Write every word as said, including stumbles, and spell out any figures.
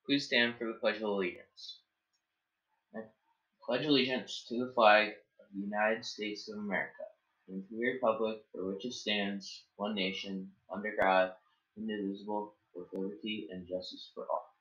Please stand for the Pledge of Allegiance. I pledge allegiance to the flag of the United States of America and to the republic for which it stands, one nation, under God, indivisible, with liberty and justice for all.